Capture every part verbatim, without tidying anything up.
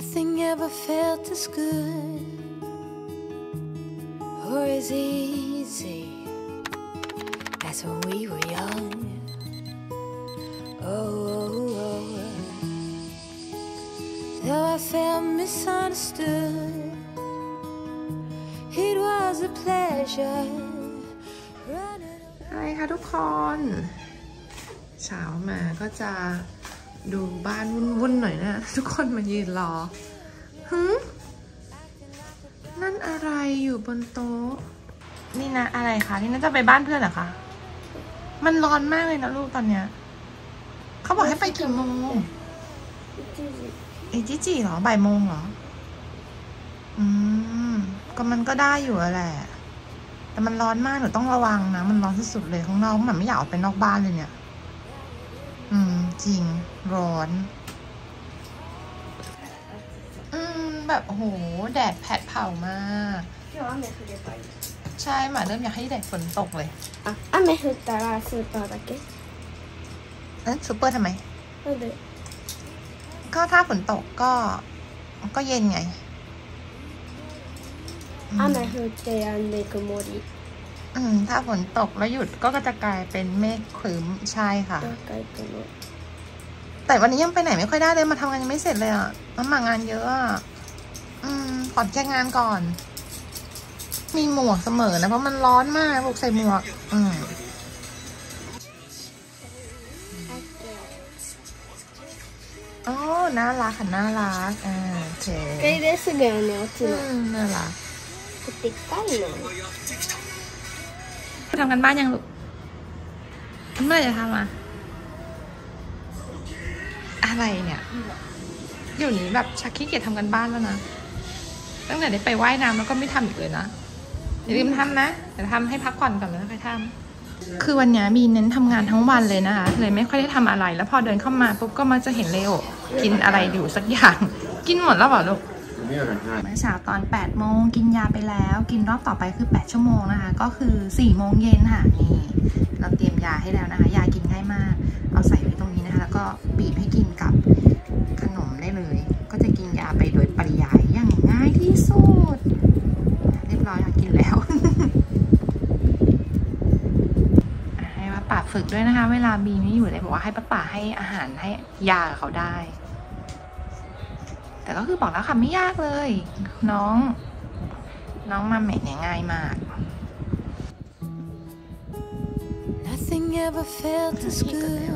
Nothing ever felt as good or as easy as when we were young. Oh, oh, oh. Though I felt misunderstood, it was a pleasure. ใช่ค่ะทุกคนเช้ามาก็จะดูบ้านวุ่นๆหน่อยนะทุกคนมายืนรอฮึนั่นอะไรอยู่บนโต๊ะนี่นะอะไรคะนี่น่าจะไปบ้านเพื่อนเหรอคะมันร้อนมากเลยนะลูกตอนเนี้ยเขาบอกให้ไปกี่โมงเอจิจิเหรอบ่ายโมงเหรออืมก็มันก็ได้อยู่แหละแต่มันร้อนมากหนูต้องระวังนะมันร้อนสุดๆเลยข้างนอกมันไม่อยากออกไปนอกบ้านเลยเนี่ยอืมจริงร้อนอืมแบบโอ้โหแดดแผดเผามากใช่หมาเริ่มอยากให้แดดฝนตกเลยอ่ะ雨降ったらスーパーだけเอ๊ะซูเปอร์ทำไมなんでก็ถ้าฝนตกก็ก็เย็นไง雨降ってやんで曇りอืมถ้าฝนตกแล้วหยุดก็จะกลายเป็นเมฆครึ้มใช่ค่ะแต่วันนี้ยังไปไหนไม่ค่อยได้เลยมาทำงานยังไม่เสร็จเลยอ่ะมันมางานเยอะอ่ะอืมขอแก้งานก่อนมีหมวกเสมอนะเพราะมันร้อนมากบอกใส่หมวกอืมอ๋อน่ารักค่ะน่ารักอ่าโอเคこれですぐよね落ちるน่ารักでっかいのทำกันบ้านยังลูกเมื่อไหร่จะทำอ่ะอะไรเนี่ยอยู่นี้แบบชักขี้เกียจทำกันบ้านแล้วนะตั้งแต่ได้ไปว่ายน้ำแล้วก็ไม่ทำอีกเลยนะอย่าลืมทำนะเดี๋ยวทำให้พักผ่อนก่อนแล้วค่อยทำคือวันนี้มีเน้นทำงานทั้งวันเลยนะคะเลยไม่ค่อยได้ทำอะไรแล้วพอเดินเข้ามาปุ๊บก็มักจะเห็นเลโอกินอะไรอยู่สักอย่างกินหมดแล้วเหรอลูกเมื่อเช้าตอนแปดโมงกินยาไปแล้วกินรอบต่อไปคือแปดชั่วโมงนะคะก็คือสี่โมงเย็นค่ะนี่เราเตรียมยาให้แล้วนะคะยากินง่ายมากเอาใส่ไว้ตรงนี้นะคะแล้วก็บีบให้กินกับขนมได้เลยก็จะกินยาไปโดยปริยายอย่างง่ายที่สุดเรียบร้อยค่ะกินแล้วให้ป้าป่าฝึกด้วยนะคะเวลาบีไม่อยู่เลยบอกว่าให้ป้าป่าให้อาหารให้ยาเขาได้แต่ก็คือบอกแล้วค่ะไม่ยากเลยน้องน้องมาแม่เนี่ยง่ายมาก Nothing ever felt as good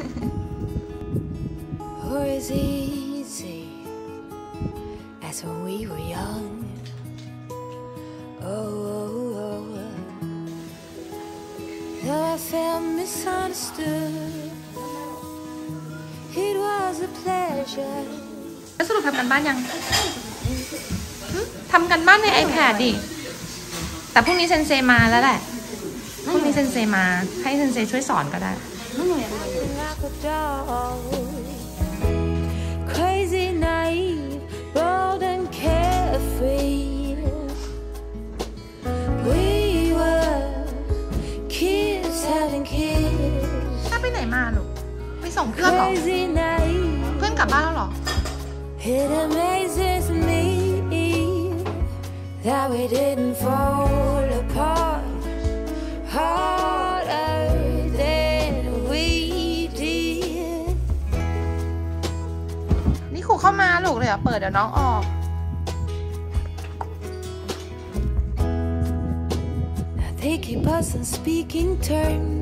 or as easy as when we were young. Oh, oh, oh. Though I felt misunderstood, it was a pleasure. แล้วสรุปทำกันบ้านยังทำกันบ้านใน ไอแพด ดิแต่พรุ่งนี้เซนเซมาแล้วแหละพรุ่งนี้เซนเซมาให้เซนเซช่วยสอนก็ได้ถ้าไปไหนมาลูกไปส่งเพื่อนหรอเพื่อนกลับบ้านแล้วหรอ It amazes me that we didn't fall apart harder than we did นี่ครูเข้ามาลูกเลยอ่ะเปิดเดี๋ยวน้องออก They keep us on speaking terms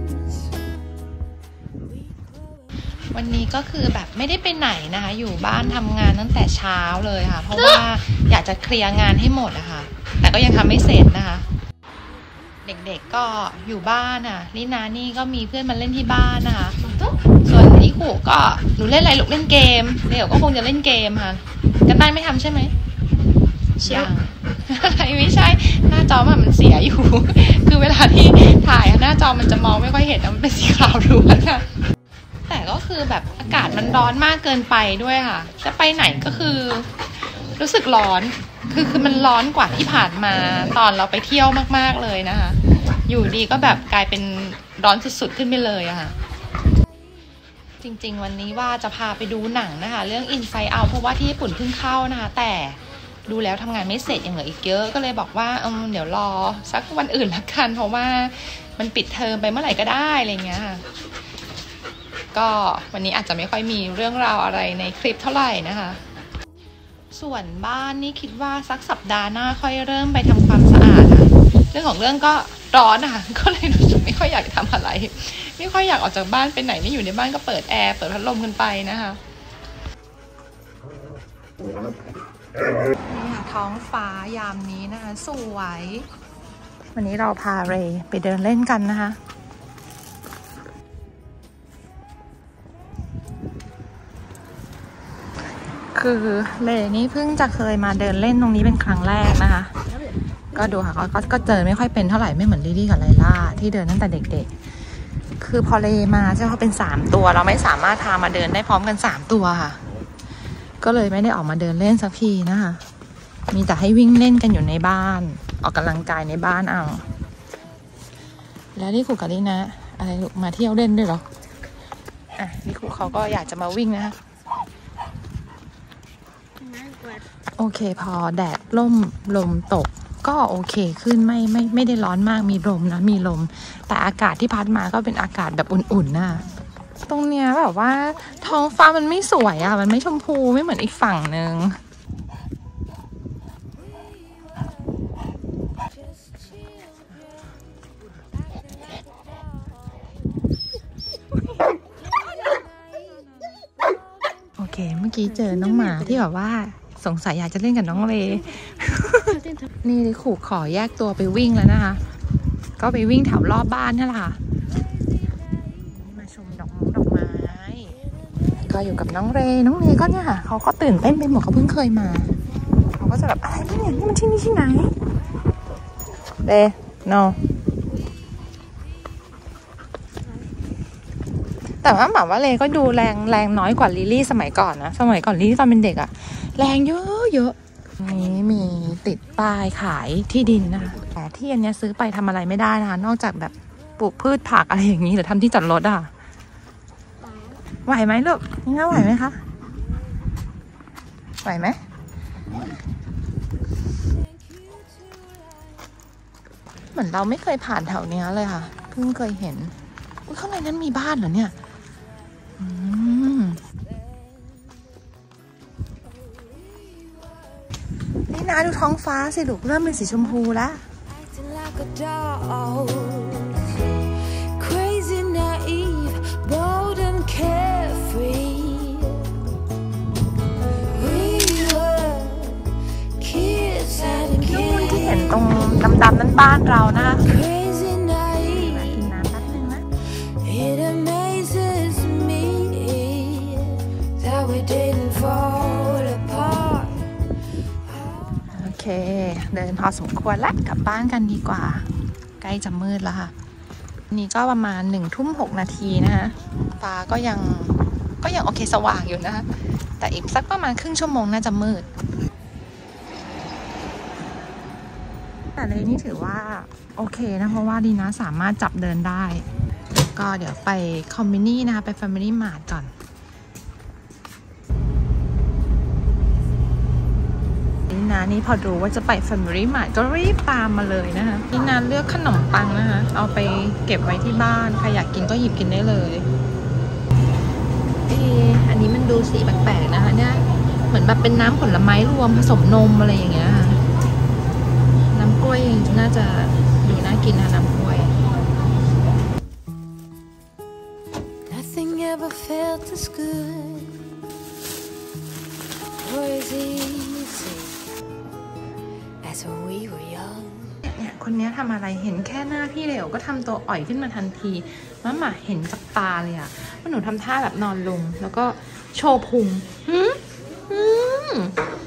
วันนี้ก็คือแบบไม่ได้ไปไหนนะคะอยู่บ้านทำงานตั้งแต่เช้าเลยค่ะเพราะว่าอยากจะเคลียร์งานให้หมดนะคะแต่ก็ยังทำไม่เสร็จนะคะเด็กๆก็อยู่บ้านอ่ะนี่นานี่ก็มีเพื่อนมาเล่นที่บ้านนะคะส่วนนี่ขู่ก็หนูเล่นอะไรลูกเล่นเกมเดี๋ยวก็คงจะเล่นเกมค่ะกันบ้านไม่ทำใช่ไหมยังอะไรไม่ใช่หน้าจอมันเสียอยู่คือเวลาที่ถ่ายหน้าจอมันจะมองไม่ค่อยเห็นมันเป็นสีขาวล้วนค่ะแต่ก็คือแบบอากาศมันร้อนมากเกินไปด้วยค่ะจะไปไหนก็คือรู้สึกร้อนคือคือมันร้อนกว่าที่ผ่านมาตอนเราไปเที่ยวมากๆเลยนะคะอยู่ดีก็แบบกลายเป็นร้อนสุดๆขึ้นไปเลยอะค่ะจริงๆวันนี้ว่าจะพาไปดูหนังนะคะเรื่อง Inside Out เพราะว่าที่ญี่ปุ่นเพิ่งเข้านะคะแต่ดูแล้วทำงานไม่เสร็จยังเหลืออีกเยอะก็เลยบอกว่าเออเดี๋ยวรอสักวันอื่นละกันเพราะว่ามันปิดเทอมไปเมื่อไหร่ก็ได้อะไรเงี้ยค่ะก็วันนี้อาจจะไม่ค่อยมีเรื่องราวอะไรในคลิปเท่าไหร่นะคะส่วนบ้านนี่คิดว่าสักสัปดาห์หน้าค่อยเริ่มไปทำความสะอาดค่ะเรื่องของเรื่องก็ร้อนนะคะก็เลยรู้สึกไม่ค่อยอยากทำอะไรไม่ค่อยอยากออกจากบ้านไปไหนไม่อยู่ในบ้านก็เปิดแอร์เปิดพัดลมกันไปนะคะนี่ค่ะท้องฟ้ายามนี้นะคะสวยวันนี้เราพาเรย์ไปเดินเล่นกันนะคะคือเรย์นี่เพิ่งจะเคยมาเดินเล่นตรงนี้เป็นครั้งแรกนะคะก็ดูค่ะเขาก็เดินไม่ค่อยเป็นเท่าไหร่ไม่เหมือนลิลี่กับไลล่าที่เดินตั้งแต่เด็กๆคือพอเรย์มาใช่ไหมเขาเป็นสามตัวเราไม่สามารถพามาเดินได้พร้อมกันสามตัวค่ะก็เลยไม่ได้ออกมาเดินเล่นสักทีนะคะมีแต่ให้วิ่งเล่นกันอยู่ในบ้านออกกำลังกายในบ้านเอาแล้วนี่ครูกับลินะอะไรลูกมาเที่ยวเล่นด้วยเหรออ่ะนี่ครูเขาก็อยากจะมาวิ่งนะคะโอเคพอแดดล่มลมตกก็โอเคขึ้นไม่ไม่ไม่ได้ร้อนมากมีลมนะมีลมแต่อากาศที่พัดมาก็เป็นอากาศแบบอุ่นๆนะตรงเนี้ยแบบว่าท้องฟ้ามันไม่สวยอ่ะมันไม่ชมพูไม่เหมือนอีกฝั่งหนึ่งโอเคเมื่อกี้เจอน้องหมาที่แบบว่าสงสัยอยากจะเล่นกับน้องเลนี่ดิขู่ขอแยกตัวไปวิ่งแล้วนะคะก็ไปวิ่งแถวรอบบ้านนี่แหละค่ะมาชมดอกไม้ดอกไม้ก็อยู่กับน้องเรน้องเรก็เนี่ยค่ะเขาก็ตื่นเต้นไปหมดเขาเพิ่งเคยมาเขาก็จะแบบอะไรนี่เนี่ยนี่มันที่นี่ที่ไหนเรโนแต่ว่าหมาว่าเลก็ดูแรงแรงน้อยกว่าลิลี่สมัยก่อนนะสมัยก่อนลิลี่ตอนเป็นเด็กอะแรงเยอะเยอะนี้มีติดป้ายขายที่ดินนะคะแต่ที่อันนี้ซื้อไปทำอะไรไม่ได้นะคะนอกจากแบบปลูกพืชผักอะไรอย่างนี้หรือทำที่จอดรถอะไหวไหมลูกนี่น่าไหวไหมคะไหวไหมเหมือนเราไม่เคยผ่านแถวนี้เลยค่ะเพิ่งเคยเห็นอุ้ยข้างในนั้นมีบ้านเหรอเนี่ยอืมนี่นะดูท้องฟ้าสิลูกเริ่มเป็นสีชมพูแล้วนู่นที่เห็นตรงดำๆนั้นบ้านเรานะกินน้ำแป๊บนึงนะโอเคเดินพอสมควรแล้วกลับบ้านกันดีกว่าใกล้จะมืดแล้วค่ะนี่ก็ประมาณหนึ่งทุ่มหกนาทีนะคะฟ้าก็ยังก็ยังโอเคสว่างอยู่นะคะแต่อีกสักประมาณครึ่งชั่วโมงน่าจะมืดแต่เลยนี่ถือว่าโอเคนะเพราะว่าดีนะสามารถจับเดินได้ก็เดี๋ยวไปคอมมินี่นะคะไป Family Mart ก่อนนี่นะนี่พอรู้ว่าจะไป Family Mart ก็รีบตามมาเลยนะคะนี่นะเลือกขนมปังนะคะเอาไปเก็บไว้ที่บ้านใครอยากกินก็หยิบกินได้เลยอันนี้มันดูสีแปลกๆนะคะเนี่ยเหมือนแบบเป็นน้ำผลไม้รวมผสมนมอะไรอย่างเงี้ยค่ะน้ำกล้วยน่าจะดูน่ากินนะน้ำกล้วย Nothing ever felt as good or as easy as when we were young เนี่ยคนนี้ทำอะไรเห็นแค่หน้าพี่เหลวก็ทำตัวอ่อยขึ้นมาทันทีมาหมาเห็นจากตาเลยอะว่าหนูทำท่าแบบนอนลงแล้วก็โชว์พุงหืมหืม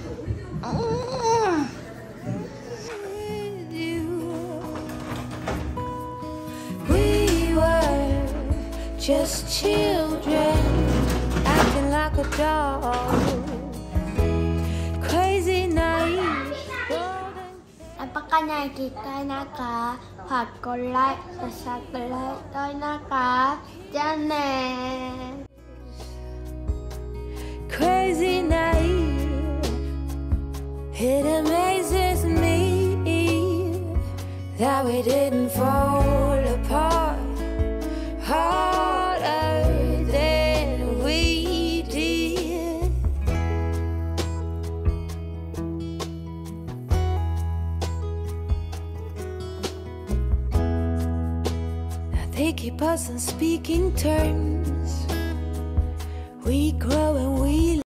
Just children acting like a doll Crazy night Apakah kita naka ฝากกดไลค์กดซับสไครบ์ด้วยนะคะจ้าแน่ crazy night. It amazes me that we didn't fall apart harder than we did. Now they keep us on speaking terms. We grow and we